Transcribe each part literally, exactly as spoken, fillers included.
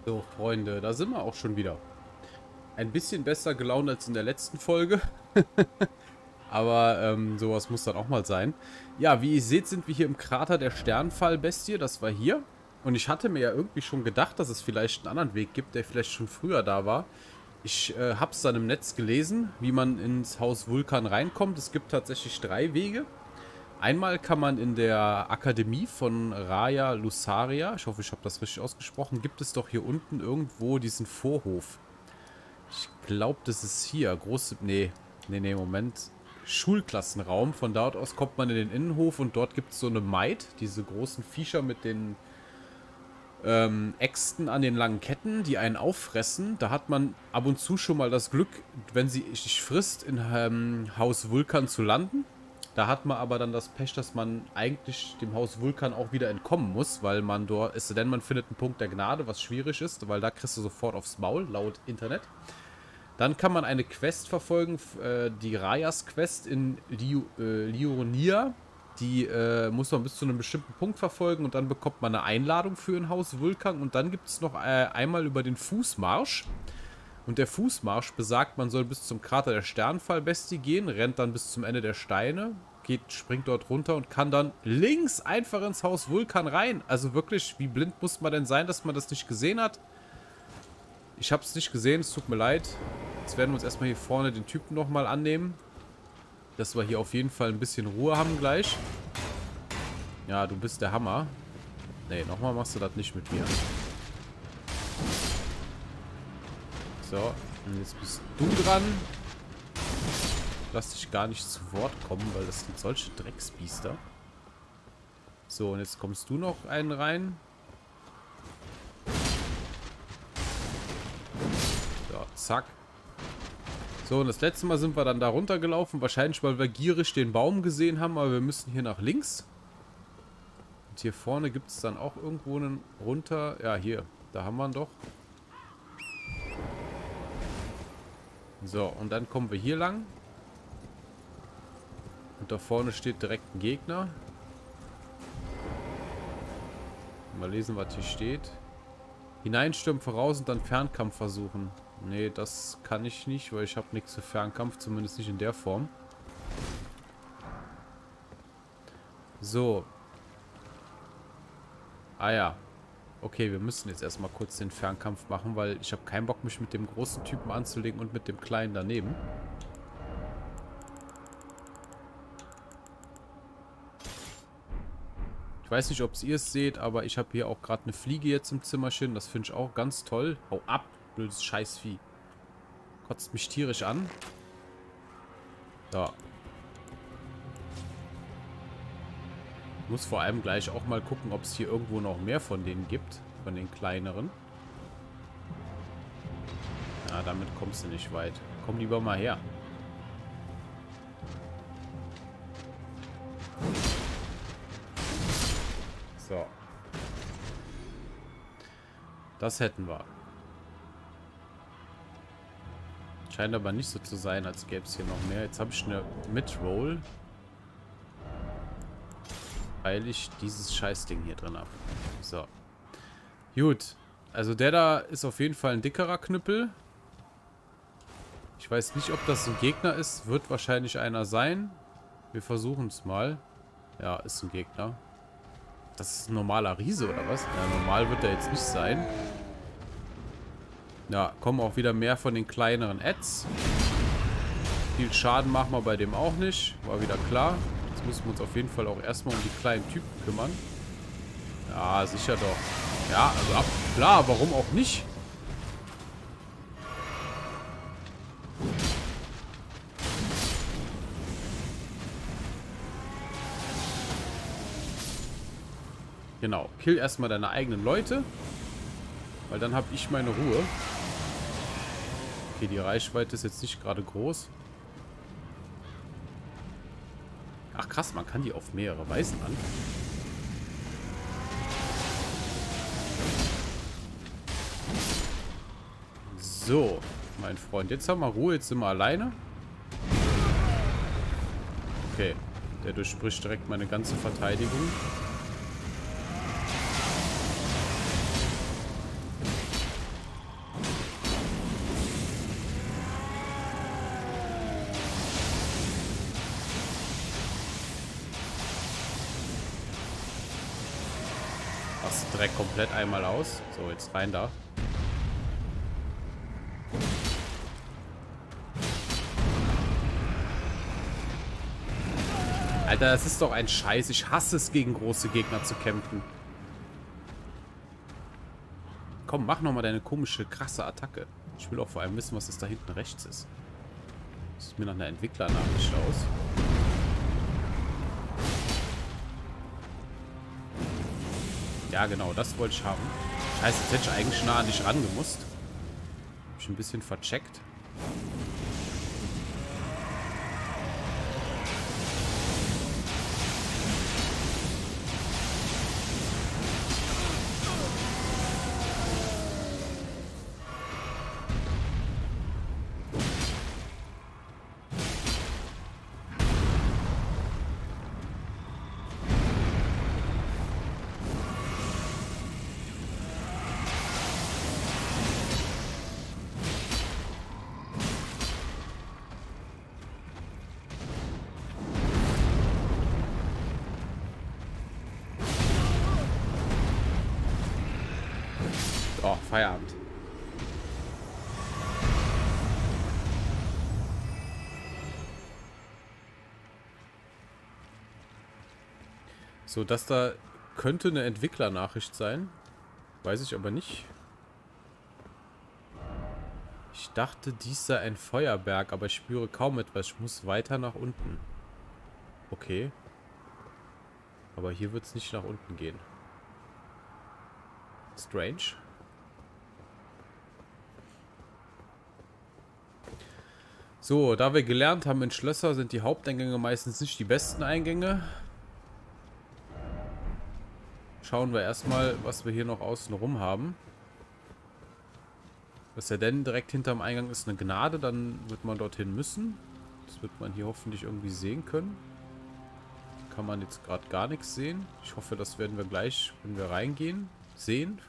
So, Freunde, da sind wir auch schon wieder. Ein bisschen besser gelaunt als in der letzten Folge. Aber ähm, sowas muss dann auch mal sein. Ja, wie ihr seht, sind wir hier im Krater der Sternfallbestie. Das war hier. Und ich hatte mir ja irgendwie schon gedacht, dass es vielleicht einen anderen Weg gibt, der vielleicht schon früher da war. Ich äh, habe es dann im Netz gelesen, wie man ins Haus Vulkan reinkommt. Es gibt tatsächlich drei Wege. Einmal kann man in der Akademie von Raya Lucaria, ich hoffe, ich habe das richtig ausgesprochen, gibt es doch hier unten irgendwo diesen Vorhof. Ich glaube, das ist hier. Große, nee, nee, nee, Moment. Schulklassenraum. Von dort aus kommt man in den Innenhof und dort gibt es so eine Maid, diese großen Viecher mit den ähm, Äxten an den langen Ketten, die einen auffressen. Da hat man ab und zu schon mal das Glück, wenn sie sich frisst, in ähm, Haus Vulkan zu landen. Da hat man aber dann das Pech, dass man eigentlich dem Haus Vulkan auch wieder entkommen muss, weil man dort, es denn man findet einen Punkt der Gnade, was schwierig ist, weil da kriegst du sofort aufs Maul, laut Internet. Dann kann man eine Quest verfolgen, äh, die Rayas Quest in Liu, äh, Liurnia. Die äh, muss man bis zu einem bestimmten Punkt verfolgen und dann bekommt man eine Einladung für ein Haus Vulkan. Und dann gibt es noch äh, einmal über den Fußmarsch. Und der Fußmarsch besagt, man soll bis zum Krater der Sternfallbestie gehen, rennt dann bis zum Ende der Steine, geht, springt dort runter und kann dann links einfach ins Haus Vulkan rein. Also wirklich, wie blind muss man denn sein, dass man das nicht gesehen hat? Ich habe es nicht gesehen, es tut mir leid. Jetzt werden wir uns erstmal hier vorne den Typen nochmal annehmen. Dass wir hier auf jeden Fall ein bisschen Ruhe haben gleich. Ja, du bist der Hammer. Nee, nochmal machst du das nicht mit mir. So, und jetzt bist du dran. Lass dich gar nicht zu Wort kommen, weil das sind solche Drecksbiester. So, und jetzt kommst du noch einen rein. So, zack. So, und das letzte Mal sind wir dann da runtergelaufen. Wahrscheinlich, weil wir gierig den Baum gesehen haben, aber wir müssen hier nach links. Und hier vorne gibt es dann auch irgendwo einen runter. Ja, hier. Da haben wir ihn doch. So, und dann kommen wir hier lang. Und da vorne steht direkt ein Gegner. Mal lesen, was hier steht. Hineinstürmen voraus und dann Fernkampf versuchen. Nee, das kann ich nicht, weil ich habe nichts für Fernkampf, zumindest nicht in der Form. So. Ah ja. Okay, wir müssen jetzt erstmal kurz den Fernkampf machen, weil ich habe keinen Bock, mich mit dem großen Typen anzulegen und mit dem kleinen daneben. Ich weiß nicht, ob ihr es seht, aber ich habe hier auch gerade eine Fliege jetzt im Zimmerchen. Das finde ich auch ganz toll. Hau ab, blödes Scheißvieh. Kotzt mich tierisch an. So. Muss vor allem gleich auch mal gucken, ob es hier irgendwo noch mehr von denen gibt. Von den kleineren. Ja, damit kommst du nicht weit. Komm lieber mal her. So. Das hätten wir. Scheint aber nicht so zu sein, als gäbe es hier noch mehr. Jetzt habe ich eine Mid-Roll. Weil ich dieses Scheißding hier drin habe. So. Gut. Also der da ist auf jeden Fall ein dickerer Knüppel. Ich weiß nicht, ob das ein Gegner ist. Wird wahrscheinlich einer sein. Wir versuchen es mal. Ja, ist ein Gegner. Das ist ein normaler Riese, oder was? Ja, normal wird er jetzt nicht sein. Ja, kommen auch wieder mehr von den kleineren Ads. Viel Schaden machen wir bei dem auch nicht. War wieder klar. Jetzt müssen wir uns auf jeden Fall auch erstmal um die kleinen Typen kümmern. Ja, sicher doch. Ja, also ab, klar, warum auch nicht? Genau, kill erstmal deine eigenen Leute. Weil dann habe ich meine Ruhe. Okay, die Reichweite ist jetzt nicht gerade groß. Ach krass, man kann die auf mehrere Weisen an. So, mein Freund, jetzt haben wir Ruhe, jetzt sind wir alleine. Okay, der durchbricht direkt meine ganze Verteidigung. Rastet direkt komplett einmal aus. So, jetzt rein da. Alter, das ist doch ein Scheiß. Ich hasse es, gegen große Gegner zu kämpfen. Komm, mach nochmal deine komische, krasse Attacke. Ich will auch vor allem wissen, was das da hinten rechts ist. Das sieht mir nach einer Entwicklernachricht aus. Ja, genau, das wollte ich haben. Scheiße, jetzt hätte ich eigentlich nah an dich rangemusst. Hab ich ein bisschen vercheckt. Oh, Feierabend. So, das da könnte eine Entwicklernachricht sein. Weiß ich aber nicht. Ich dachte, dies sei ein Feuerberg, aber ich spüre kaum etwas. Ich muss weiter nach unten. Okay. Aber hier wird es nicht nach unten gehen. Strange. So, da wir gelernt haben, in Schlösser sind die Haupteingänge meistens nicht die besten Eingänge. Schauen wir erstmal, was wir hier noch außen rum haben. Was ja denn direkt hinterm Eingang ist, eine Gnade, dann wird man dorthin müssen. Das wird man hier hoffentlich irgendwie sehen können. Kann man jetzt gerade gar nichts sehen. Ich hoffe, das werden wir gleich, wenn wir reingehen, sehen.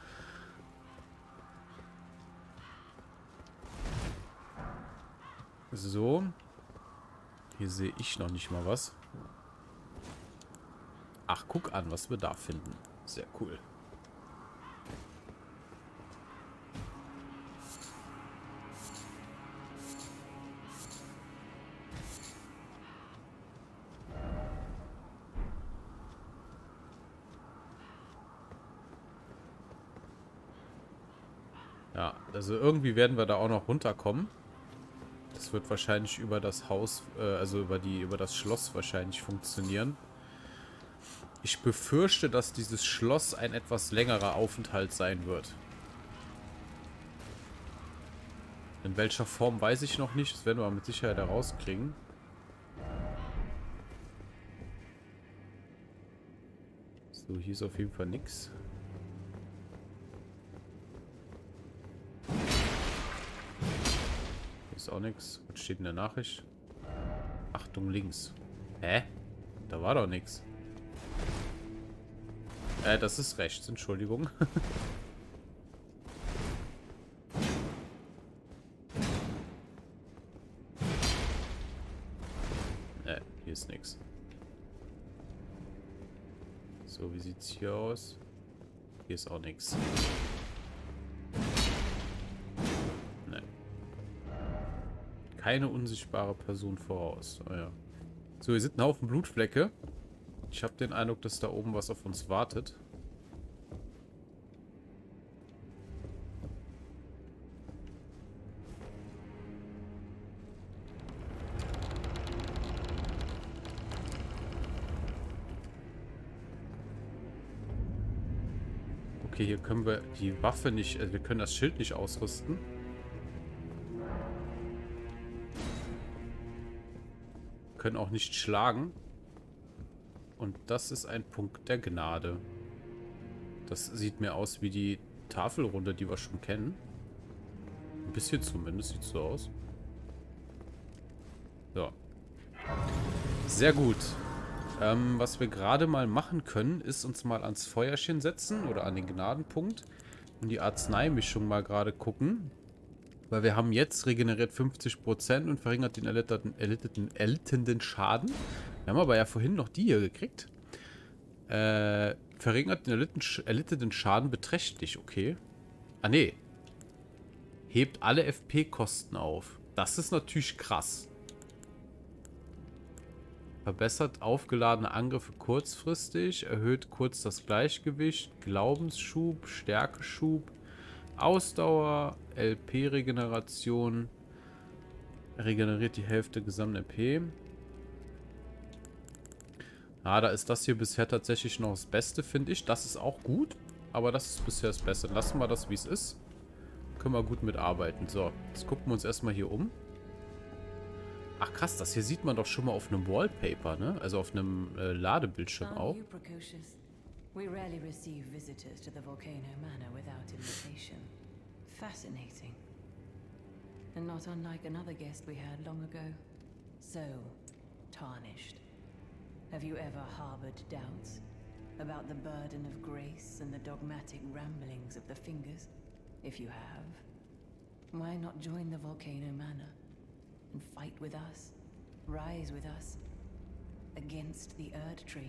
So. Hier sehe ich noch nicht mal was. Ach, guck an, was wir da finden. Sehr cool. Ja, also irgendwie werden wir da auch noch runterkommen. Das wird wahrscheinlich über das Haus, äh, also über die, über das Schloss wahrscheinlich funktionieren. Ich befürchte, dass dieses Schloss ein etwas längerer Aufenthalt sein wird. In welcher Form weiß ich noch nicht. Das werden wir mit Sicherheit herauskriegen. So, hier ist auf jeden Fall nichts. Ist auch nichts. Was steht in der Nachricht? Achtung links. Hä? Da war doch nichts. Äh, das ist rechts. Entschuldigung. äh, hier ist nichts. So, wie sieht's hier aus? Hier ist auch nichts. Keine unsichtbare Person voraus. Oh ja. So, hier sind ein Haufen Blutflecke. Ich habe den Eindruck, dass da oben was auf uns wartet. Okay, hier können wir die Waffe nicht, also wir können das Schild nicht ausrüsten. Können auch nicht schlagen. Und das ist ein Punkt der Gnade. Das sieht mir aus wie die Tafelrunde, die wir schon kennen. Ein bisschen zumindest sieht so aus. So. Sehr gut. Ähm, was wir gerade mal machen können, ist uns mal ans Feuerchen setzen oder an den Gnadenpunkt und die Arzneimischung mal gerade gucken. Weil wir haben jetzt regeneriert fünfzig Prozent und verringert den erlitterten, erlitterten, erlittenden Schaden. Wir haben aber ja vorhin noch die hier gekriegt. Äh, Verringert den erlitten, erlittenen Schaden beträchtlich, okay. Ah, nee. Hebt alle F P-Kosten auf. Das ist natürlich krass. Verbessert aufgeladene Angriffe kurzfristig. Erhöht kurz das Gleichgewicht. Glaubensschub. Stärkeschub. Ausdauer. L P-Regeneration. Regeneriert die Hälfte gesamten L P. Ah, da ist das hier bisher tatsächlich noch das Beste, finde ich. Das ist auch gut. Aber das ist bisher das Beste. Lassen wir das, wie es ist. Können wir gut mitarbeiten. So, jetzt gucken wir uns erstmal hier um. Ach krass, das hier sieht man doch schon mal auf einem Wallpaper, ne? Also auf einem äh, Ladebildschirm auch. We rarely receive visitors to the Volcano Manor without invitation. Fascinating. And not unlike another guest we had long ago. So, tarnished. Have you ever harbored doubts about the burden of grace and the dogmatic ramblings of the Fingers? If you have, why not join the Volcano Manor and fight with us, rise with us, against the Erd Tree?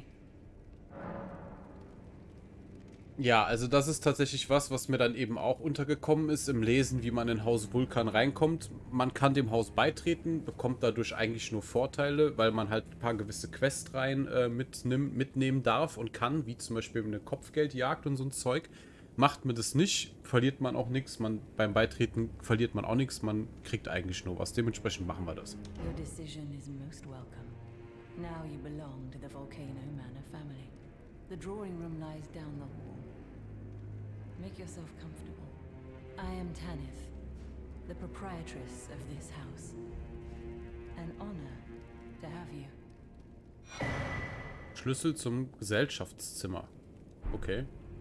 Ja, also das ist tatsächlich was, was mir dann eben auch untergekommen ist im Lesen, wie man in Haus Vulkan reinkommt. Man kann dem Haus beitreten, bekommt dadurch eigentlich nur Vorteile, weil man halt ein paar gewisse Questreihen äh, mitnehm, mitnehmen darf und kann, wie zum Beispiel eine Kopfgeldjagd und so ein Zeug. Macht man das nicht, verliert man auch nichts. Man, beim Beitreten verliert man auch nichts, man kriegt eigentlich nur was. Dementsprechend machen wir das. Your decision is most welcome. Now you belong to the Volcano Manor family. The drawing room lies down the hall. Make yourself comfortable. I am Tanith, the proprietress of this house. An honor to have you. Schlüssel zum Gesellschaftszimmer. Okay.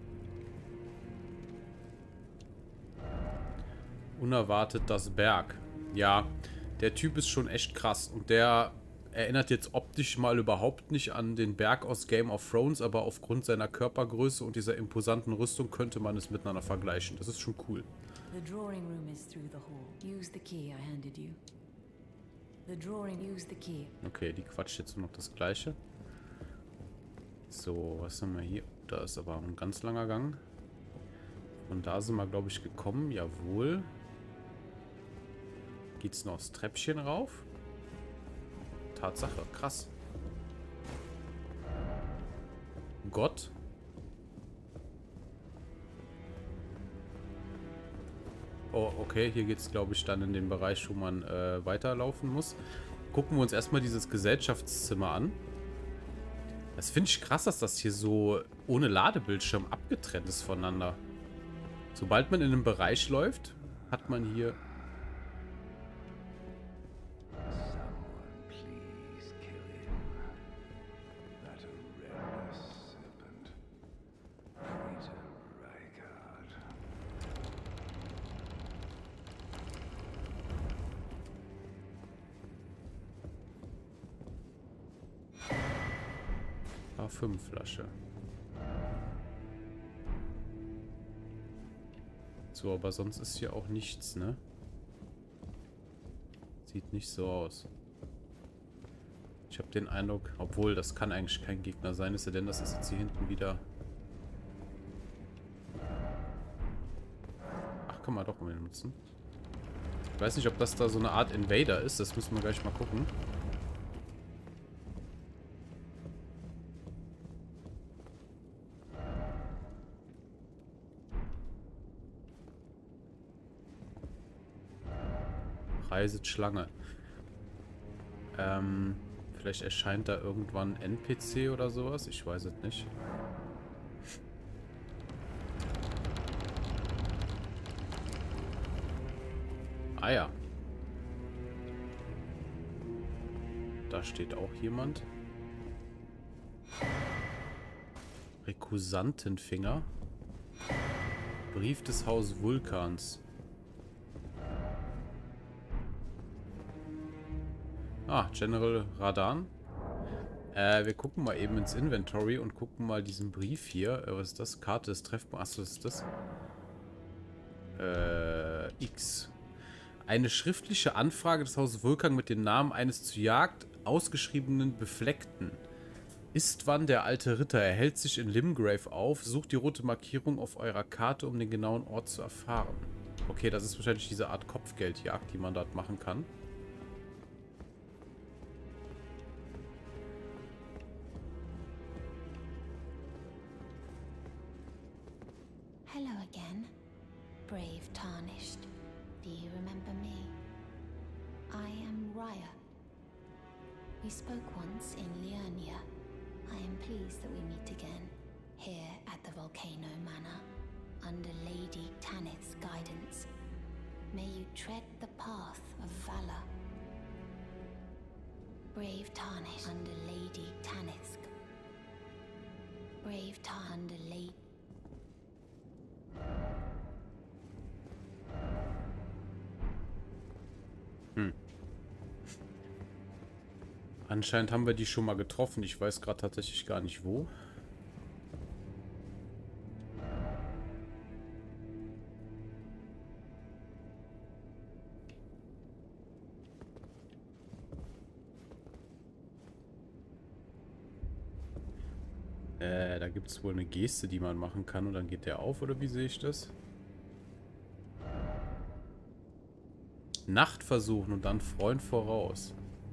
Unerwartet das Berg. Ja, der Typ ist schon echt krass. Und der erinnert jetzt optisch mal überhaupt nicht an den Berg aus Game of Thrones, aber aufgrund seiner Körpergröße und dieser imposanten Rüstung könnte man es miteinander vergleichen. Das ist schon cool. The drawing room is through the hall. Use the key I handed you. The drawing, use the key. Okay, die quatscht jetzt nur noch das Gleiche. So, was haben wir hier? Da ist aber ein ganz langer Gang. Und da sind wir, glaube ich, gekommen. Jawohl. Geht's noch das Treppchen rauf? Tatsache, krass. Gott. Oh, okay, hier geht es, glaube ich, dann in den Bereich, wo man äh, weiterlaufen muss. Gucken wir uns erstmal dieses Gesellschaftszimmer an. Das finde ich krass, dass das hier so ohne Ladebildschirm abgetrennt ist voneinander. Sobald man in einen Bereich läuft, hat man hier... A fünf Flasche. So, aber sonst ist hier auch nichts, ne? Sieht nicht so aus. Ich habe den Eindruck, obwohl, das kann eigentlich kein Gegner sein, ist ja denn, das ist jetzt hier hinten wieder... Ach, kann man doch mal nutzen. Ich weiß nicht, ob das da so eine Art Invader ist, das müssen wir gleich mal gucken. Reiset Schlange. Ähm, vielleicht erscheint da irgendwann ein N P C oder sowas. Ich weiß es nicht. Ah ja. Da steht auch jemand. Rekusantenfinger. Brief des Haus Vulkans. Ah, General Radan. Äh, wir gucken mal eben ins Inventory und gucken mal diesen Brief hier. Äh, was ist das? Karte des Treffpunkts. Achso, was ist das? Äh, X. Eine schriftliche Anfrage des Hauses Vulkan mit dem Namen eines zur Jagd ausgeschriebenen Befleckten. Istvan, der alte Ritter, er hält sich in Limgrave auf. Sucht die rote Markierung auf eurer Karte, um den genauen Ort zu erfahren. Okay, das ist wahrscheinlich diese Art Kopfgeldjagd, die man dort machen kann. Hello again, brave Tarnished. Do you remember me? I am Raya. We spoke once in Liurnia. I am pleased that we meet again, here at the Volcano Manor, under Lady Tanith's guidance. May you tread the path of valor. Brave Tarnished under Lady Tanith's. Brave Tarnished under Lady. Hm. Anscheinend haben wir die schon mal getroffen. Ich weiß gerade tatsächlich gar nicht wo. Äh, da gibt es wohl eine Geste, die man machen kann und dann geht der auf, oder wie sehe ich das? Nacht versuchen und dann Freund voraus.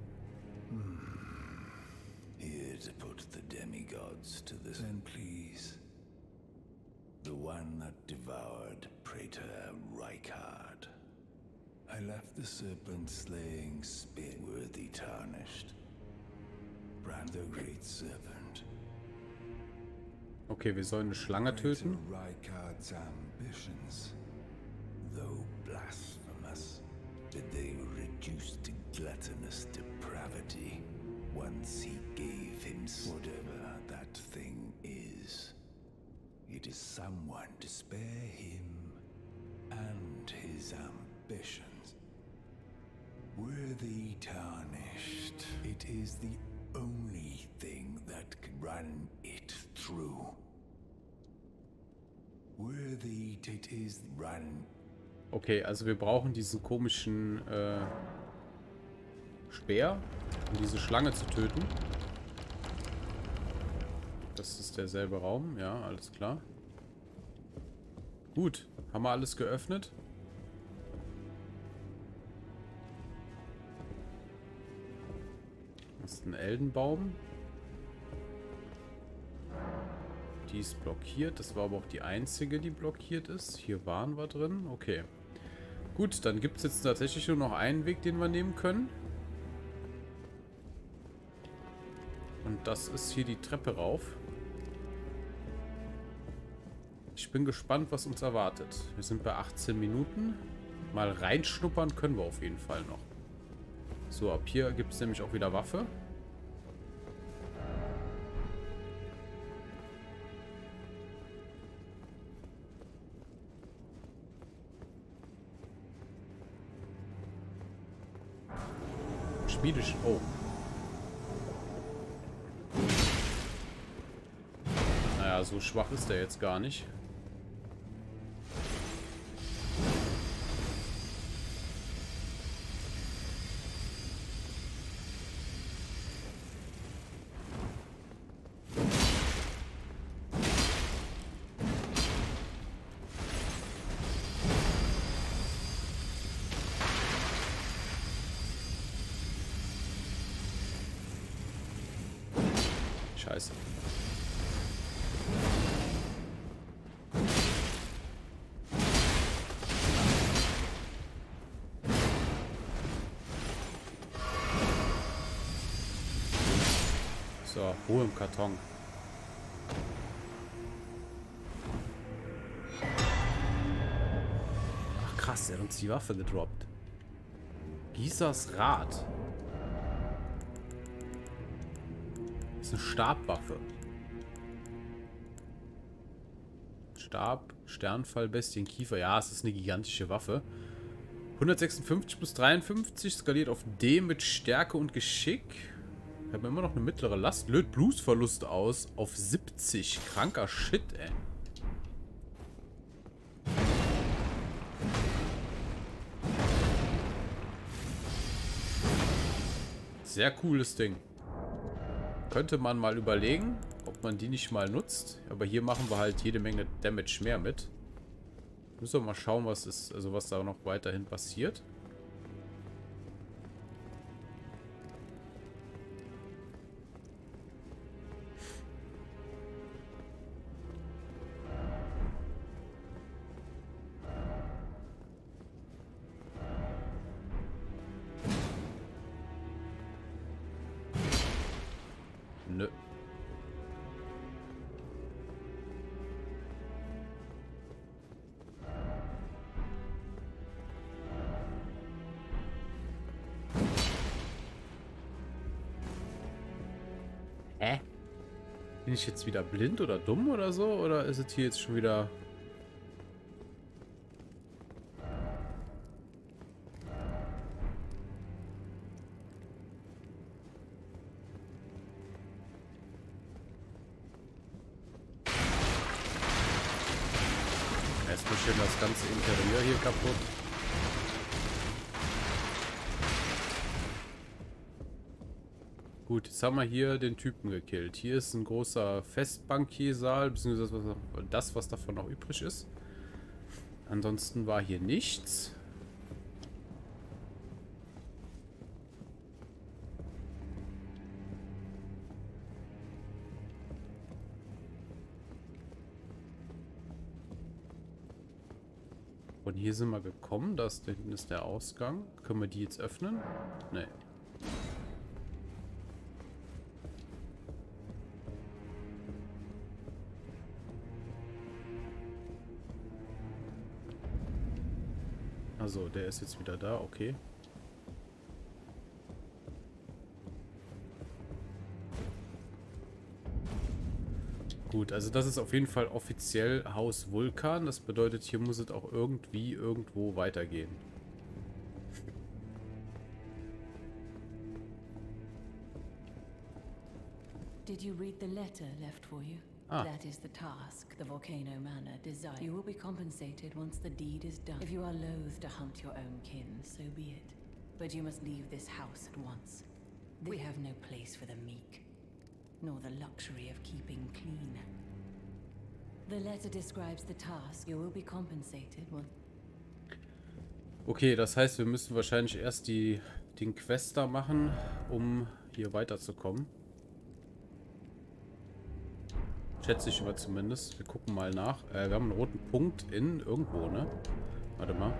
Here to put the demigods to this end, please. The one that devoured Praetor Rykard. I left the serpent-slaying spear worthy Tarnished. Brand the great serpent. Okay, wir sollen eine Schlange töten. Rykard's ambitions, though blasphemous, did they reduce to gluttonous depravity once he gave him whatever that thing is. It is someone to spare him and his ambitions. Worthy Tarnished, it is the only thing that can run it through. Worthy it is run. Okay, also wir brauchen diesen komischen äh, Speer, um diese Schlange zu töten. Das ist derselbe Raum, ja, alles klar. Gut, haben wir alles geöffnet? Das ist ein Eldenbaum. Die ist blockiert. Das war aber auch die einzige, die blockiert ist. Hier waren wir drin. Okay. Gut, dann gibt es jetzt tatsächlich nur noch einen Weg, den wir nehmen können. Und das ist hier die Treppe rauf. Ich bin gespannt, was uns erwartet. Wir sind bei achtzehn Minuten. Mal reinschnuppern können wir auf jeden Fall noch. So, ab hier gibt es nämlich auch wieder Waffe. Schmiedisch. Oh. Naja, so schwach ist er jetzt gar nicht. Scheiße. So, Ruhe im Karton. Ach krass, er hat uns die Waffe gedroppt. Gießers Rad. Eine Stabwaffe. Stab, Sternfall, Bestien, Kiefer. Ja, es ist eine gigantische Waffe. hundertsechsundfünfzig plus dreiundfünfzig, skaliert auf D mit Stärke und Geschick. Wir haben immer noch eine mittlere Last. Löst Bluesverlust aus auf siebzig. Kranker Shit, ey. Sehr cooles Ding. könnte man mal überlegen, ob man die nicht mal nutzt. Aber hier machen wir halt jede Menge Damage mehr mit. Müssen wir mal schauen, was ist, also was da noch weiterhin passiert. Nö. Hä? Bin ich jetzt wieder blind oder dumm oder so? Oder ist es hier jetzt schon wieder... Erstmal schön das ganze Interieur hier kaputt. Gut, jetzt haben wir hier den Typen gekillt. Hier ist ein großer Festbankiersaal, beziehungsweise das, was davon noch übrig ist. Ansonsten war hier nichts. Von hier sind wir gekommen. Das da hinten ist der Ausgang. Können wir die jetzt öffnen? Nee. Also, der ist jetzt wieder da, okay. Gut, also das ist auf jeden Fall offiziell Haus Vulkan. Das bedeutet, hier muss es auch irgendwie irgendwo weitergehen. Did you read the letter left for you? Ah. That is the task the Volcano Manor desires. You will be compensated once the deed is done. If you are loath to hunt your own kin, so be it. But you must leave this house at once. We have no place for the meek, nor the luxury of keeping clean. The letter describes the task. You will be compensated once. Okay, das heißt, wir müssen wahrscheinlich erst die, den Quest da machen, um hier weiterzukommen. Schätze ich aber zumindest. Wir gucken mal nach. Äh, wir haben einen roten Punkt in irgendwo, ne? Warte mal.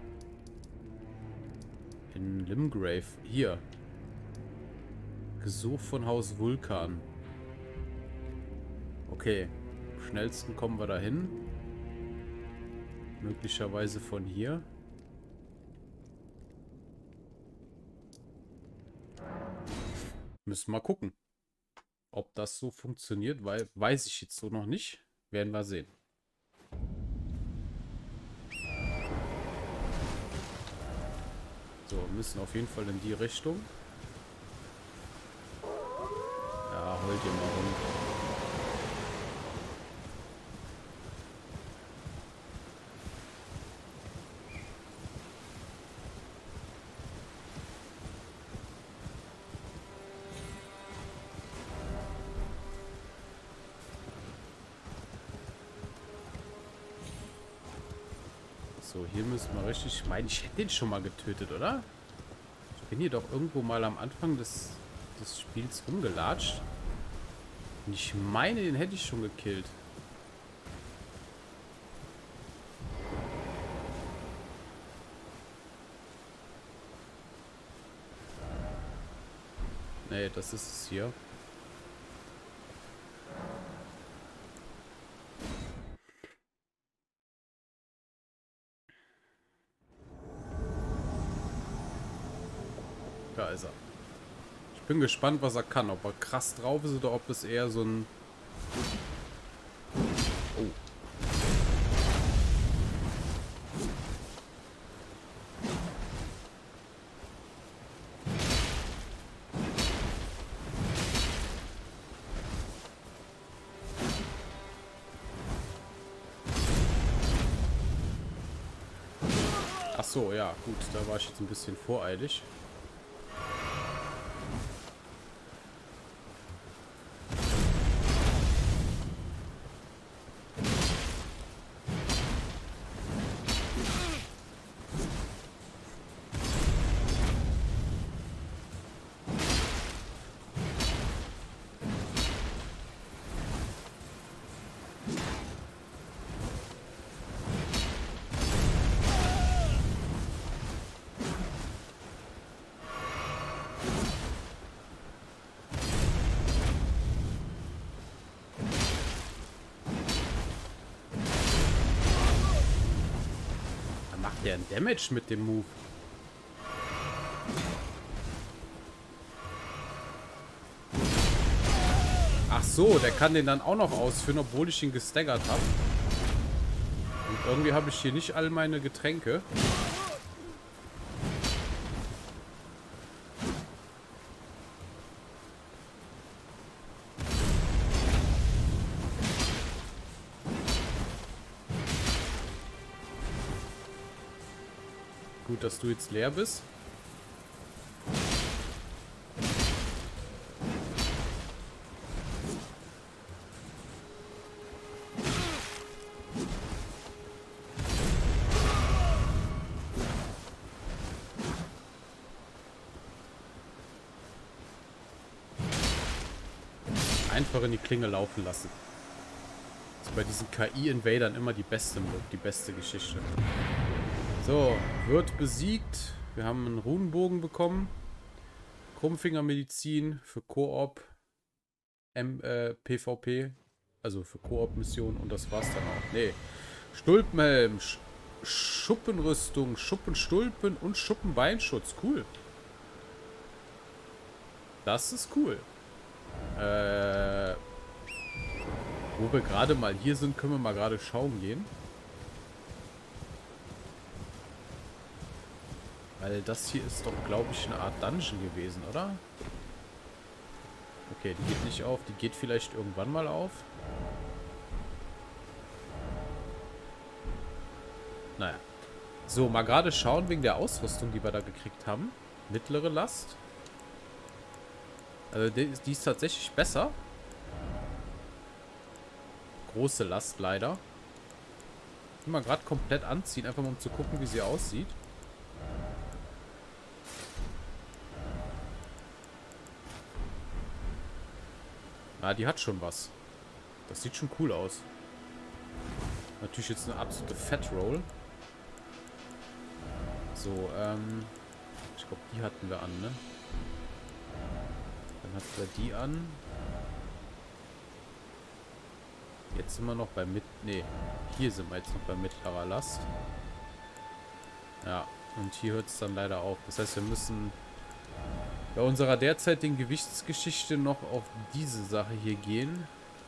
In Limgrave. Hier. Gesuch von Haus Vulkan. Okay. Am schnellsten kommen wir dahin. Möglicherweise von hier. Müssen wir mal gucken. Ob das so funktioniert, weil weiß ich jetzt so noch nicht. Werden wir sehen. So, wir müssen auf jeden Fall in die Richtung. Ja, heult ihr mal rum. So, hier müssen wir richtig... Ich meine, ich hätte den schon mal getötet, oder? Ich bin hier doch irgendwo mal am Anfang des, des Spiels rumgelatscht. Und ich meine, den hätte ich schon gekillt. Nee, das ist es hier. Da ist er. Ich bin gespannt, was er kann. Ob er krass drauf ist oder ob es eher so ein... Oh. Ach so, ja, gut. Da war ich jetzt ein bisschen voreilig. der ein Damage mit dem Move? Ach so, der kann den dann auch noch ausführen, obwohl ich ihn gestaggert habe. Und irgendwie habe ich hier nicht all meine Getränke. Gut, dass du jetzt leer bist. Einfach in die Klinge laufen lassen. Das ist bei diesen K I-Invadern immer die beste, die beste Geschichte. So, wird besiegt. Wir haben einen Runenbogen bekommen. Krummfingermedizin für Koop. M, äh, PvP. Also für Koop-Missionen. Und das war's dann auch. Nee. Stulpenhelm. Sch Schuppenrüstung. Schuppenstulpen und Schuppenbeinschutz. Cool. Das ist cool. Äh, wo wir gerade mal hier sind, können wir mal gerade schauen gehen. Weil das hier ist doch, glaube ich, eine Art Dungeon gewesen, oder? Okay, die geht nicht auf. Die geht vielleicht irgendwann mal auf. Naja. So, mal gerade schauen wegen der Ausrüstung, die wir da gekriegt haben. Mittlere Last. Also die, die ist tatsächlich besser. Große Last leider. Ich will mal gerade komplett anziehen, einfach mal um zu gucken, wie sie aussieht. Ah, die hat schon was. Das sieht schon cool aus. Natürlich jetzt eine absolute Fat Roll. So, ähm... ich glaube, die hatten wir an, ne? Dann hatten wir die an. Jetzt sind wir noch bei mit... Ne, hier sind wir jetzt noch bei mittlerer Last. Ja, und hier hört es dann leider auf. Das heißt, wir müssen bei unserer derzeitigen Gewichtsgeschichte noch auf diese Sache hier gehen.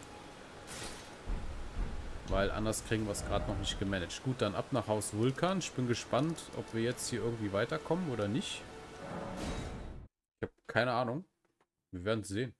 Weil anders kriegen wir es gerade noch nicht gemanagt. Gut, dann ab nach Haus Vulkan. Ich bin gespannt, ob wir jetzt hier irgendwie weiterkommen oder nicht. Ich habe keine Ahnung. Wir werden es sehen.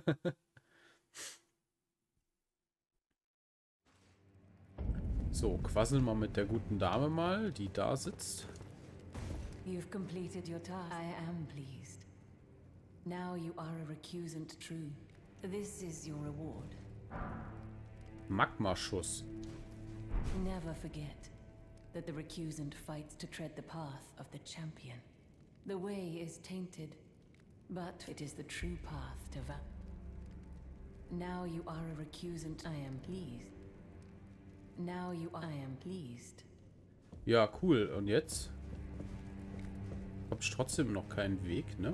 So, quasseln wir mit der guten Dame mal, die da sitzt. You've completed your task. I am pleased. Now you are a recusant true. This is your reward. Magmaschuss. Never forget that the recusant fights to tread the path of the champion. The way is tainted, but it is the true path to va- Now you are a recusant. I am pleased. Now you I am pleased. Ja, cool. Und jetzt? Hab ich trotzdem noch keinen Weg, ne?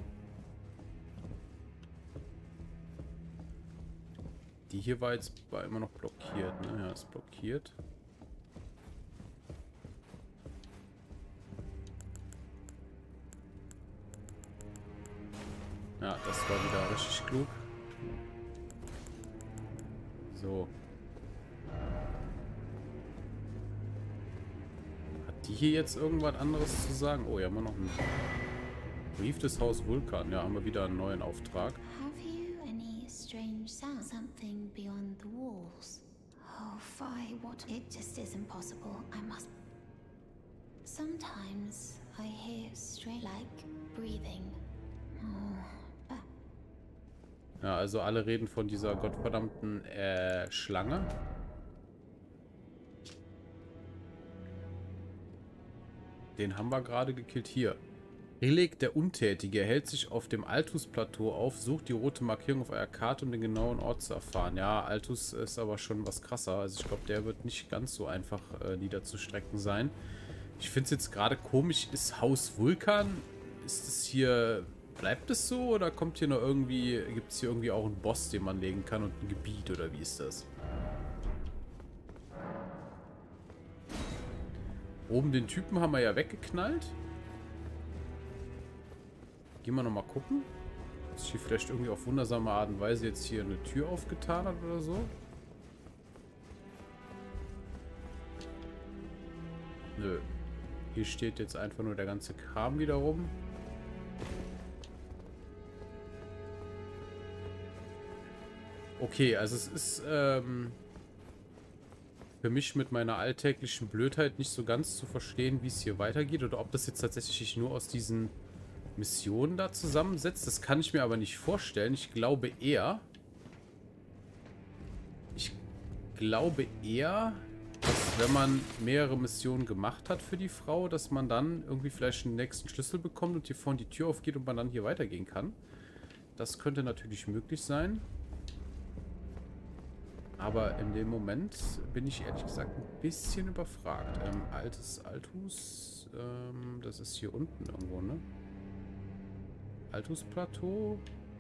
Die hier war jetzt war immer noch blockiert, ne? Ja, ist blockiert. Ja, das war wieder richtig klug. So. Hat die hier jetzt irgendwas anderes zu sagen? Oh, ja, haben wir noch einen Brief des Haus Vulkan. Ja, haben wir wieder einen neuen Auftrag. Have you any strange sound? Something beyond the walls? Oh, Phi, what? It just isn't possible. I must... Sometimes I hear straight like breathing. Oh, but... Ja, also alle reden von dieser gottverdammten äh, Schlange. Den haben wir gerade gekillt. Hier. Relik der Untätige hält sich auf dem Altus-Plateau auf, sucht die rote Markierung auf eurer Karte, um den genauen Ort zu erfahren. Ja, Altus ist aber schon was krasser. Also ich glaube, der wird nicht ganz so einfach äh, niederzustrecken sein. Ich finde es jetzt gerade komisch. Ist Haus Vulkan? Ist es hier... Bleibt es so oder kommt hier noch irgendwie... Gibt es hier irgendwie auch einen Boss, den man legen kann und ein Gebiet oder wie ist das? Oben den Typen haben wir ja weggeknallt. Gehen wir nochmal gucken. Dass sich hier vielleicht irgendwie auf wundersame Art und Weise jetzt hier eine Tür aufgetan hat oder so. Nö. Hier steht jetzt einfach nur der ganze Kram wieder rum. Okay, also es ist ähm, für mich mit meiner alltäglichen Blödheit nicht so ganz zu verstehen, wie es hier weitergeht. Oder ob das jetzt tatsächlich nur aus diesen Missionen da zusammensetzt. Das kann ich mir aber nicht vorstellen. Ich glaube eher... Ich glaube eher... dass wenn man mehrere Missionen gemacht hat für die Frau, dass man dann irgendwie vielleicht einen nächsten Schlüssel bekommt und hier vorne die Tür aufgeht und man dann hier weitergehen kann. Das könnte natürlich möglich sein. Aber in dem Moment bin ich ehrlich gesagt ein bisschen überfragt. Ähm, altes Althus, ähm, das ist hier unten irgendwo, ne? Althus-Plateau?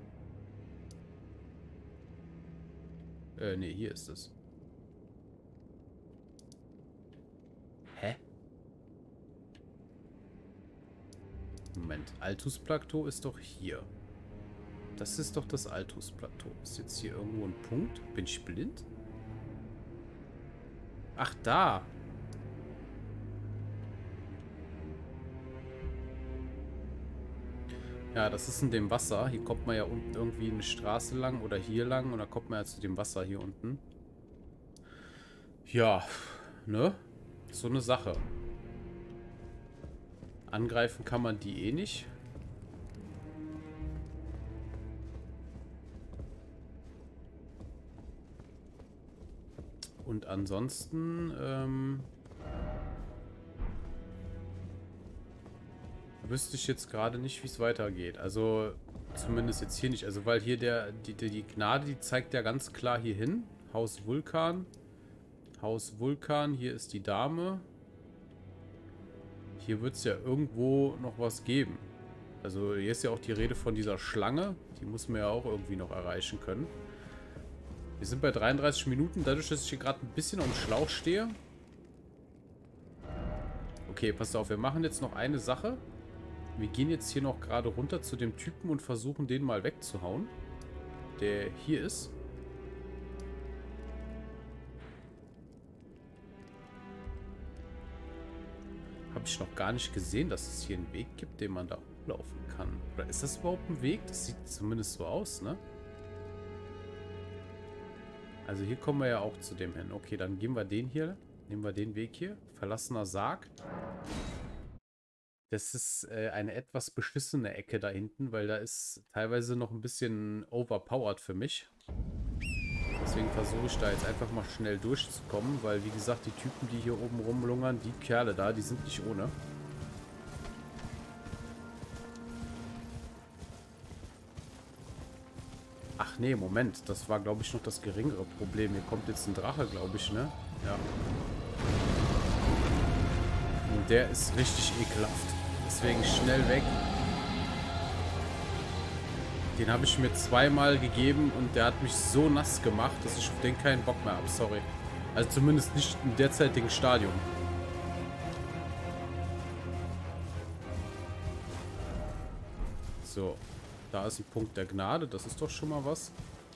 Äh, ne, hier ist es. Hä? Moment, Althus-Plateau ist doch hier. Das ist doch das Althus-Plateau. Ist jetzt hier irgendwo ein Punkt? Bin ich blind? Ach, da. Ja, das ist in dem Wasser. Hier kommt man ja unten irgendwie eine Straße lang oder hier lang und dann kommt man ja zu dem Wasser hier unten. Ja, ne? So eine Sache. Angreifen kann man die eh nicht. Und ansonsten, ähm, wüsste ich jetzt gerade nicht, wie es weitergeht. Also, zumindest jetzt hier nicht. Also, weil hier der, die, die Gnade, die zeigt ja ganz klar hier hin. Haus Vulkan. Haus Vulkan, hier ist die Dame. Hier wird es ja irgendwo noch was geben. Also, hier ist ja auch die Rede von dieser Schlange. Die muss man ja auch irgendwie noch erreichen können. Wir sind bei dreiunddreißig Minuten, dadurch, dass ich hier gerade ein bisschen am Schlauch stehe. Okay, passt auf, wir machen jetzt noch eine Sache. Wir gehen jetzt hier noch gerade runter zu dem Typen und versuchen, den mal wegzuhauen. Der hier ist. Habe ich noch gar nicht gesehen, dass es hier einen Weg gibt, den man da hochlaufen kann. Oder ist das überhaupt ein Weg? Das sieht zumindest so aus, ne? Also hier kommen wir ja auch zu dem hin. Okay, dann gehen wir den hier. Nehmen wir den Weg hier. Verlassener Sarg. Das ist äh, eine etwas beschissene Ecke da hinten, weil da ist teilweise noch ein bisschen overpowered für mich. Deswegen versuche ich da jetzt einfach mal schnell durchzukommen, weil wie gesagt, die Typen, die hier oben rumlungern, die Kerle da, die sind nicht ohne. Ach nee, Moment. Das war, glaube ich, noch das geringere Problem. Hier kommt jetzt ein Drache, glaube ich, ne? Ja. Und der ist richtig ekelhaft. Deswegen schnell weg. Den habe ich mir zweimal gegeben und der hat mich so nass gemacht, dass ich auf den keinen Bock mehr habe. Sorry. Also zumindest nicht im derzeitigen Stadium. So. Da ist ein Punkt der Gnade. Das ist doch schon mal was.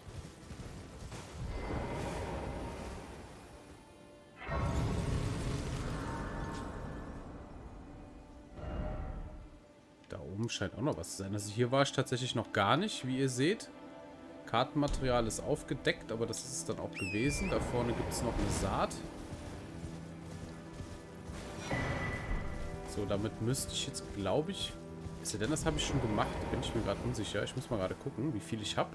Da oben scheint auch noch was zu sein. Also hier war ich tatsächlich noch gar nicht, wie ihr seht. Kartenmaterial ist aufgedeckt, aber das ist es dann auch gewesen. Da vorne gibt es noch eine Saat. So, damit müsste ich jetzt, glaube ich... Ist ja denn, das habe ich schon gemacht. Bin ich mir gerade unsicher. Ich muss mal gerade gucken, wie viel ich habe.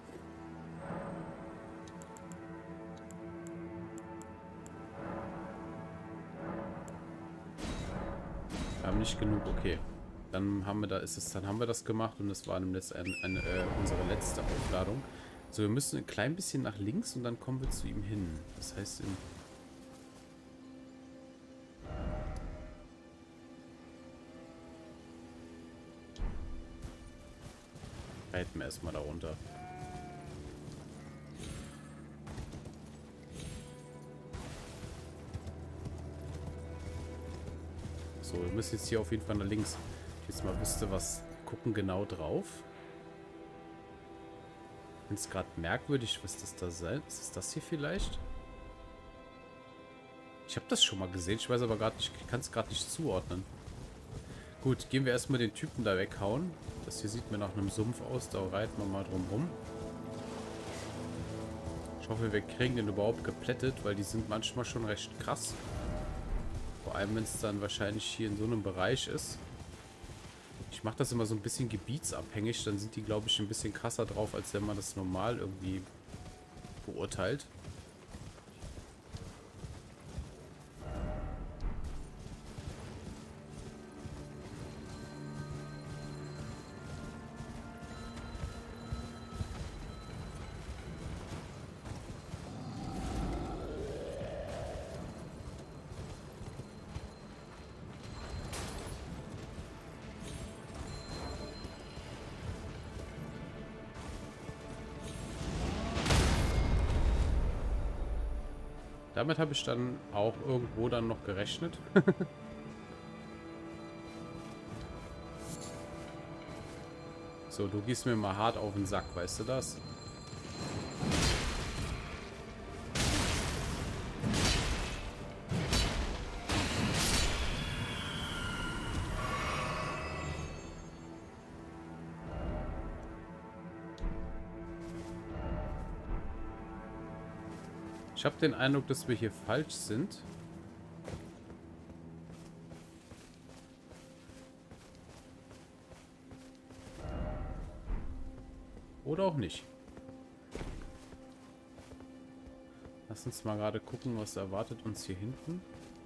Wir haben nicht genug, okay. Dann haben wir da, ist es, dann haben wir das gemacht und das war ein, ein, ein, äh, unsere letzte Aufladung. So, wir müssen ein klein bisschen nach links und dann kommen wir zu ihm hin. Das heißt in. Reiten wir erstmal da runter. So, wir müssen jetzt hier auf jeden Fall nach links. Ich jetzt mal wüsste, was gucken genau drauf. Ich finde es gerade merkwürdig, was das da sein. Ist es das hier vielleicht? Ich habe das schon mal gesehen. Ich weiß aber gerade nicht, ich kann es gerade nicht zuordnen. Gut, gehen wir erstmal den Typen da weghauen. Das hier sieht mir nach einem Sumpf aus. Da reiten wir mal drum rum. Ich hoffe, wir kriegen den überhaupt geplättet, weil die sind manchmal schon recht krass. Vor allem, wenn es dann wahrscheinlich hier in so einem Bereich ist. Ich mache das immer so ein bisschen gebietsabhängig. Dann sind die, glaube ich, ein bisschen krasser drauf, als wenn man das normal irgendwie beurteilt. Damit habe ich dann auch irgendwo dann noch gerechnet. So, du gehst mir mal hart auf den Sack, weißt du das? Ich habe den Eindruck, dass wir hier falsch sind. Oder auch nicht. Lass uns mal gerade gucken, was erwartet uns hier hinten.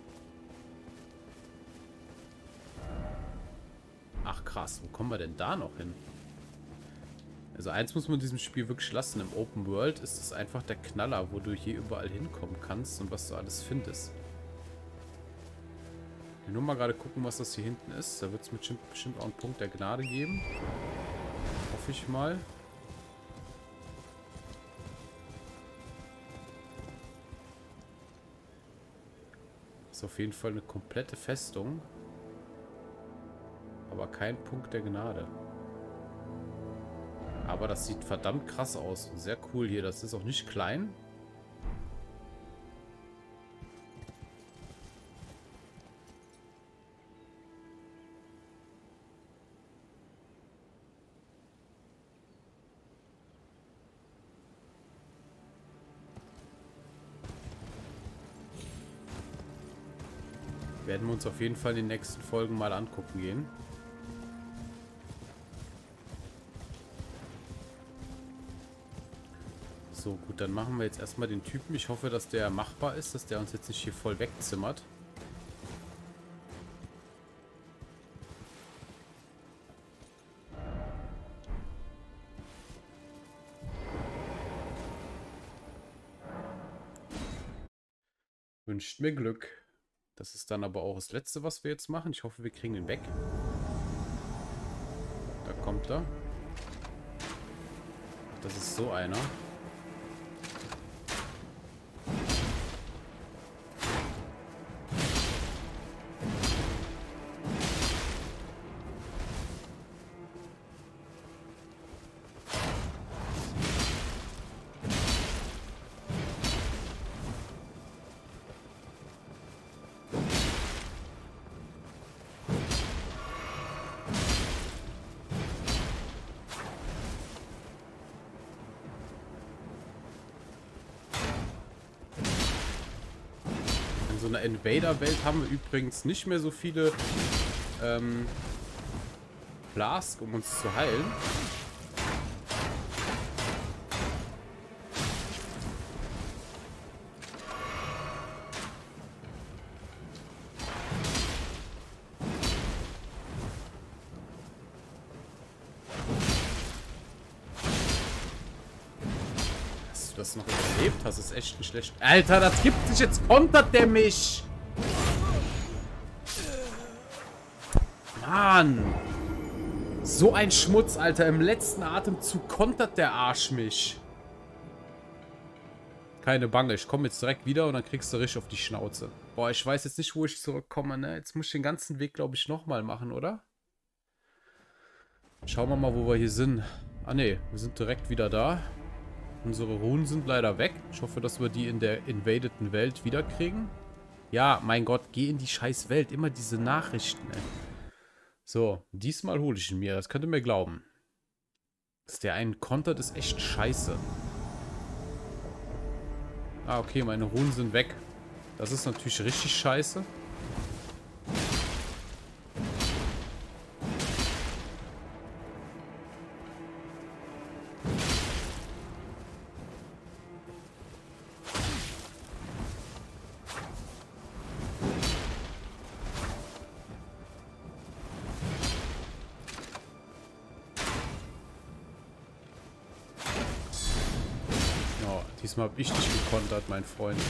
Ach krass, wo kommen wir denn da noch hin? Also eins muss man in diesem Spiel wirklich lassen. Im Open World ist es einfach der Knaller, wo du hier überall hinkommen kannst und was du alles findest. Ich will nur mal gerade gucken, was das hier hinten ist. Da wird es bestimmt auch einen Punkt der Gnade geben. Hoffe ich mal. Ist auf jeden Fall eine komplette Festung. Aber kein Punkt der Gnade. Aber das sieht verdammt krass aus. Sehr cool hier. Das ist auch nicht klein. Werden wir uns auf jeden Fall in den nächsten Folgen mal angucken gehen. So, gut, dann machen wir jetzt erstmal den Typen. Ich hoffe, dass der machbar ist, dass der uns jetzt nicht hier voll wegzimmert. Wünscht mir Glück. Das ist dann aber auch das Letzte, was wir jetzt machen. Ich hoffe, wir kriegen ihn weg. Da kommt er. Das ist so einer. In so einer Invader-Welt haben wir übrigens nicht mehr so viele ähm, Flask, um uns zu heilen. Das noch überlebt hast, ist echt nicht schlecht. Alter, das gibt sich jetzt. Kontert der mich? Mann. So ein Schmutz, Alter. Im letzten Atemzug kontert der Arsch mich. keine Bange. Ich komme jetzt direkt wieder und dann kriegst du richtig auf die Schnauze. Boah, ich weiß jetzt nicht, wo ich zurückkomme, ne? Jetzt muss ich den ganzen Weg, glaube ich, nochmal machen, oder? Schauen wir mal, wo wir hier sind. Ah, ne. Wir sind direkt wieder da. Unsere Runen sind leider weg. Ich hoffe, dass wir die in der invadeten Welt wiederkriegen. Ja, mein Gott, geh in die scheiß Welt. Immer diese Nachrichten, ey. So, diesmal hole ich ihn mir. Das könnt ihr mir glauben. Dass der einen kontert, ist echt scheiße. Ah, okay, meine Runen sind weg. Das ist natürlich richtig scheiße. Diesmal habe ich dich gekontert, mein Freund.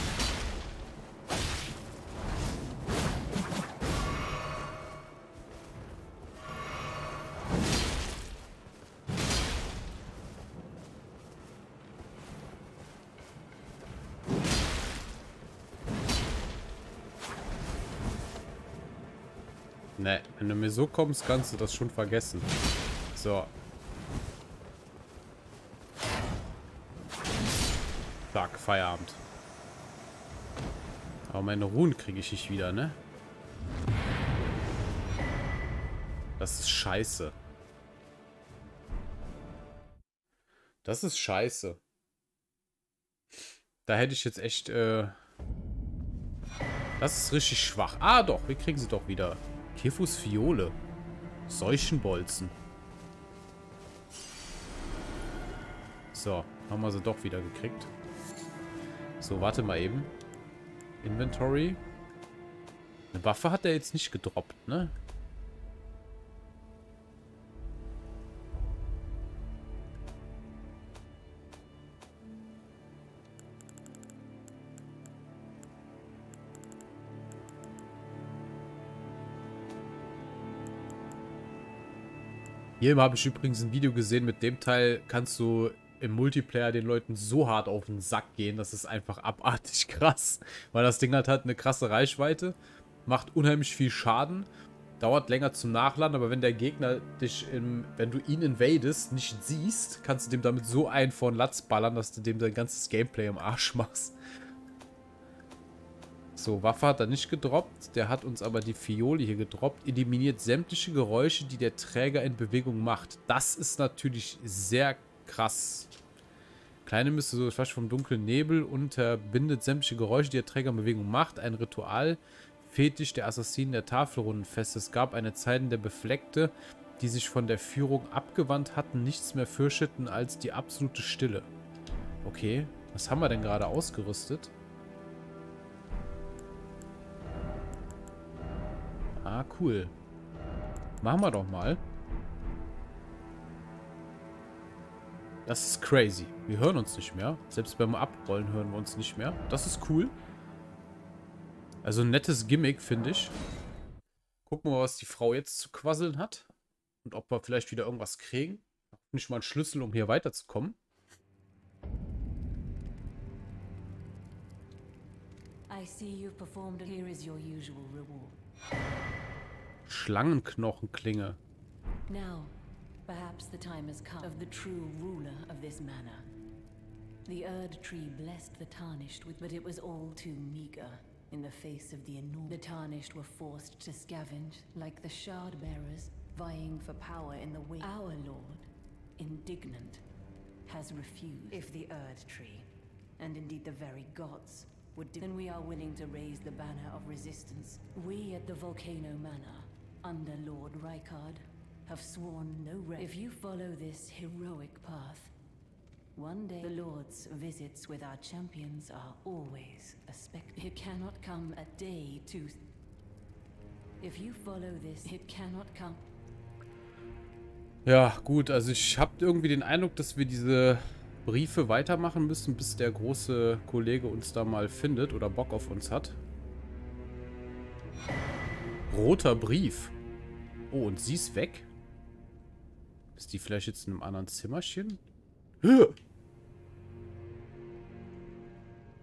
Ne, wenn du mir so kommst, kannst du das schon vergessen. So. Zack, Feierabend. Aber meine Ruhen kriege ich nicht wieder, ne? Das ist scheiße. Das ist scheiße. Da hätte ich jetzt echt, äh... Das ist richtig schwach. Ah, doch, wir kriegen sie doch wieder. Kefus Fiole. Seuchenbolzen. So, haben wir sie doch wieder gekriegt. So, warte mal eben. Inventory. Eine Waffe hat er jetzt nicht gedroppt, ne? Hier habe ich übrigens ein Video gesehen, mit dem Teil kannst du im Multiplayer den Leuten so hart auf den Sack gehen, das ist einfach abartig krass. Weil das Ding halt hat eine krasse Reichweite, macht unheimlich viel Schaden, dauert länger zum Nachladen, aber wenn der Gegner dich, im, wenn du ihn invadest, nicht siehst, kannst du dem damit so einen von Latz ballern, dass du dem dein ganzes Gameplay im Arsch machst. So, Waffe hat er nicht gedroppt, der hat uns aber die Fiole hier gedroppt. Eliminiert sämtliche Geräusche, die der Träger in Bewegung macht. Das ist natürlich sehr krass. Kleine Miste, so fast vom dunklen Nebel, unterbindet sämtliche Geräusche, die der Träger in Bewegung macht. Ein Ritual, Fetisch der Assassinen der Tafelrundenfest. Es gab eine Zeit, in der Befleckte, die sich von der Führung abgewandt hatten, nichts mehr fürchteten als die absolute Stille. Okay, was haben wir denn gerade ausgerüstet? Ah, cool. Machen wir doch mal. Das ist crazy. Wir hören uns nicht mehr. Selbst beim Abrollen hören wir uns nicht mehr. Das ist cool. Also ein nettes Gimmick, finde ich. Gucken wir mal, was die Frau jetzt zu quasseln hat. Und ob wir vielleicht wieder irgendwas kriegen. Nicht mal einen Schlüssel, um hier weiterzukommen. I see you've performed. Here is your usual reward. Schlangenknochenklinge. Now, perhaps the time has come of the true ruler of this manor. The Erd Tree blessed the Tarnished with, but it was all too meager in the face of the enormous. The Tarnished were forced to scavenge, like the Shard Bearers, vying for power in the wake. Our Lord, indignant, has refused. If the Erd Tree, and indeed the very gods, would do, then we are willing to raise the banner of resistance. We at the Volcano Manor, under Lord Rykard, have sworn no rest. If you follow this heroic path, one day the Lord's visits with our champions are always a spectacle. It cannot come a day too. If you follow this, it cannot come. Ja, gut, also ich habe irgendwie den Eindruck, dass wir diese Briefe weitermachen müssen, bis der große Kollege uns da mal findet oder Bock auf uns hat. Roter Brief. Oh, und sie ist weg? Ist die vielleicht jetzt in einem anderen Zimmerchen?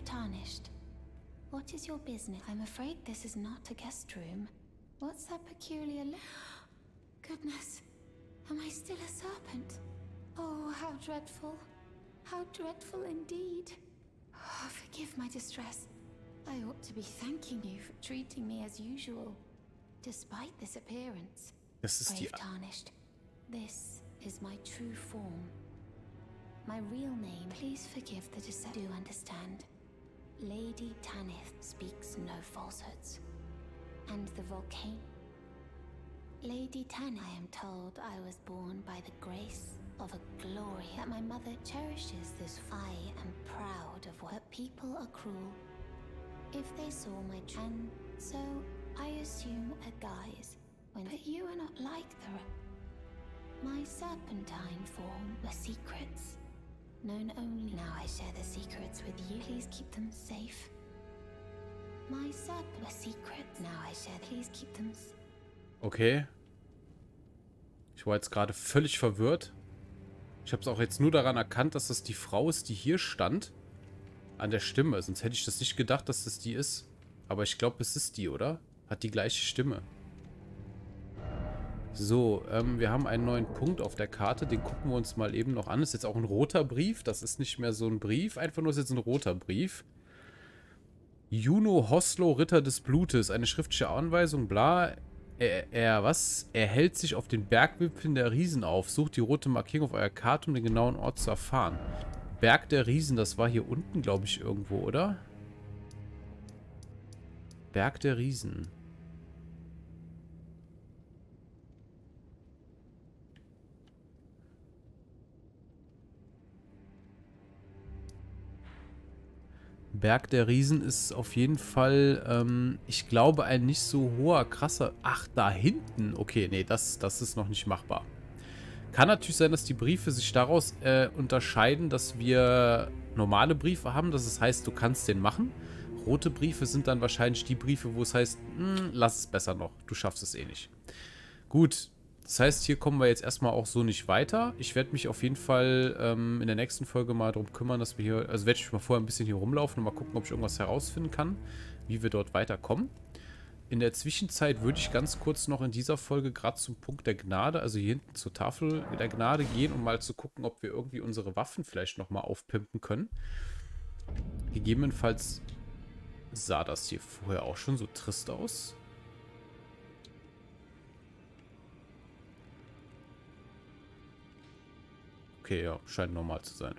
Brave Tarnished. What is your business? I'm afraid this is not a guest room. What's that peculiar li- Goodness, am I still a serpent? Oh, how dreadful. How dreadful indeed. Oh, forgive my distress. I ought to be thanking you for treating me as usual, despite this appearance. Das ist die... Brave Tarnished, this is my true form. My real name, please forgive the deception. Do understand? Lady Tanith speaks no falsehoods. And the volcano... Lady Tanith, I am told I was born by the grace of a glory that my mother cherishes this. I am proud of what people are cruel. If they saw my and so I assume a guise when but you are not like the my serpentine form were secrets known only now. I share the secrets with you. Please keep them safe. My serpent were secrets now. I share. Please keep them. Okay. Ich war jetzt gerade völlig verwirrt. Ich habe es auch jetzt nur daran erkannt, dass das die Frau ist, die hier stand. An der Stimme. Sonst hätte ich das nicht gedacht, dass das die ist. Aber ich glaube, es ist die, oder? Hat die gleiche Stimme. So, ähm, wir haben einen neuen Punkt auf der Karte. Den gucken wir uns mal eben noch an. Das ist jetzt auch ein roter Brief. Das ist nicht mehr so ein Brief. Einfach nur ist jetzt ein roter Brief. Juno Hoslo, Ritter des Blutes. Eine schriftliche Anweisung, bla. Er, er, was? Er hält sich auf den Bergwipfeln der Riesen auf. Sucht die rote Markierung auf eurer Karte, um den genauen Ort zu erfahren. Berg der Riesen, das war hier unten, glaube ich, irgendwo, oder? Berg der Riesen. Berg der Riesen ist auf jeden Fall, ähm, ich glaube, ein nicht so hoher, krasser... Ach, da hinten. Okay, nee, das, das ist noch nicht machbar. Kann natürlich sein, dass die Briefe sich daraus äh, unterscheiden, dass wir normale Briefe haben. Das heißt, du kannst den machen. Rote Briefe sind dann wahrscheinlich die Briefe, wo es heißt, lass es besser noch. Du schaffst es eh nicht. Gut, das heißt, hier kommen wir jetzt erstmal auch so nicht weiter. Ich werde mich auf jeden Fall ähm, in der nächsten Folge mal darum kümmern, dass wir hier, also werde ich mal vorher ein bisschen hier rumlaufen und mal gucken, ob ich irgendwas herausfinden kann, wie wir dort weiterkommen. In der Zwischenzeit würde ich ganz kurz noch in dieser Folge gerade zum Punkt der Gnade, also hier hinten zur Tafel der Gnade gehen, um mal zu gucken, ob wir irgendwie unsere Waffen vielleicht nochmal aufpimpen können. Gegebenenfalls sah das hier vorher auch schon so trist aus. Okay, ja, scheint normal zu sein.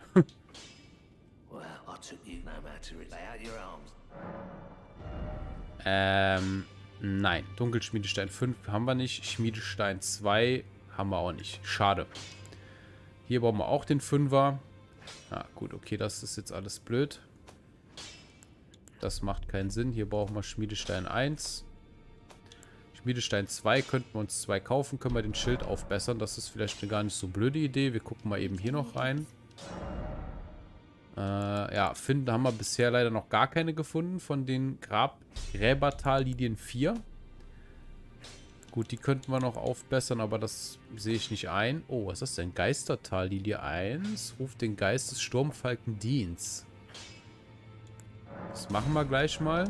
ähm, nein. Dunkelschmiedestein fünf haben wir nicht. Schmiedestein zwei haben wir auch nicht. Schade. Hier brauchen wir auch den Fünfer. Ah, gut, okay, das ist jetzt alles blöd. Das macht keinen Sinn. Hier brauchen wir Schmiedestein eins. Schmiedestein zwei könnten wir uns zwei kaufen. Können wir den Schild aufbessern. Das ist vielleicht eine gar nicht so blöde Idee. Wir gucken mal eben hier noch rein. Äh, ja, finden haben wir bisher leider noch gar keine gefunden von den Grab Gräbertal-Lilien vier. Gut, die könnten wir noch aufbessern, aber das sehe ich nicht ein. Oh, was ist das denn? Geistertal-Lilie eins. Ruft den Geist des Sturmfalken Dienst. Das machen wir gleich mal.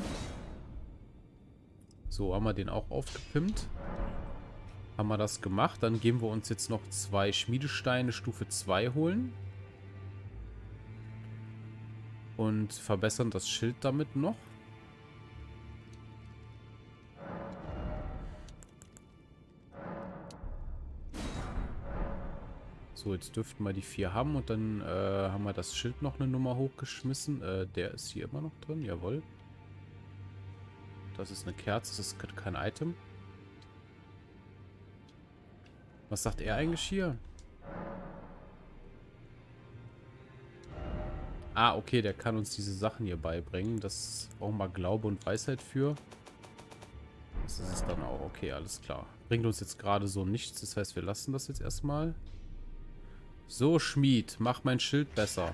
So, haben wir den auch aufgepimpt. Haben wir das gemacht. Dann gehen wir uns jetzt noch zwei Schmiedesteine Stufe zwei holen. Und verbessern das Schild damit noch. So, jetzt dürften wir die vier haben. Und dann äh, haben wir das Schild noch eine Nummer hochgeschmissen. Äh, der ist hier immer noch drin. Jawohl. Das ist eine Kerze, das ist kein Item. Was sagt er eigentlich hier? Ah, okay, der kann uns diese Sachen hier beibringen. Das brauchen wir Glaube und Weisheit für. Das ist es dann auch. Okay, alles klar. Bringt uns jetzt gerade so nichts. Das heißt, wir lassen das jetzt erstmal. So, Schmied, mach mein Schild besser.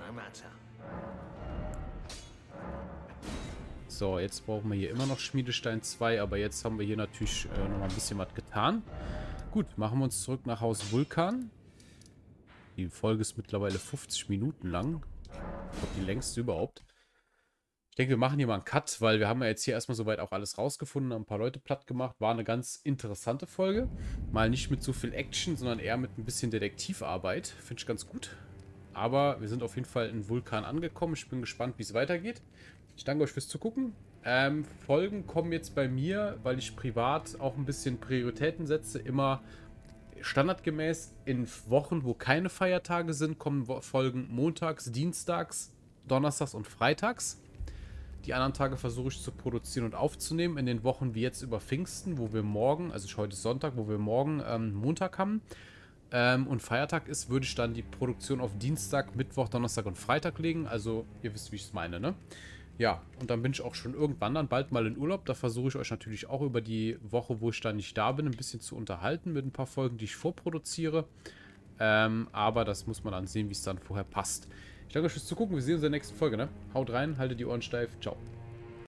So, jetzt brauchen wir hier immer noch Schmiedestein zwei, aber jetzt haben wir hier natürlich äh, noch mal ein bisschen was getan. Gut, machen wir uns zurück nach Haus Vulkan. Die Folge ist mittlerweile fünfzig Minuten lang. Ich glaube, die längste überhaupt. Ich denke, wir machen hier mal einen Cut, weil wir haben ja jetzt hier erstmal soweit auch alles rausgefunden, haben ein paar Leute platt gemacht. War eine ganz interessante Folge. Mal nicht mit so viel Action, sondern eher mit ein bisschen Detektivarbeit. Finde ich ganz gut. Aber wir sind auf jeden Fall in Vulkan angekommen. Ich bin gespannt, wie es weitergeht. Ich danke euch fürs Zugucken. Ähm, Folgen kommen jetzt bei mir, weil ich privat auch ein bisschen Prioritäten setze, immer standardgemäß in Wochen, wo keine Feiertage sind, kommen Folgen montags, dienstags, donnerstags und freitags. Die anderen Tage versuche ich zu produzieren und aufzunehmen. In den Wochen wie jetzt über Pfingsten, wo wir morgen, also heute ist Sonntag, wo wir morgen ähm, Montag haben ähm, und Feiertag ist, würde ich dann die Produktion auf Dienstag, Mittwoch, Donnerstag und Freitag legen. Also ihr wisst, wie ich es meine, ne? Ja, und dann bin ich auch schon irgendwann dann bald mal in Urlaub. Da versuche ich euch natürlich auch über die Woche, wo ich dann nicht da bin, ein bisschen zu unterhalten mit ein paar Folgen, die ich vorproduziere. Ähm, aber das muss man dann sehen, wie es dann vorher passt. Ich danke euch fürs Zugucken. Wir sehen uns in der nächsten Folge, ne? Haut rein, haltet die Ohren steif. Ciao.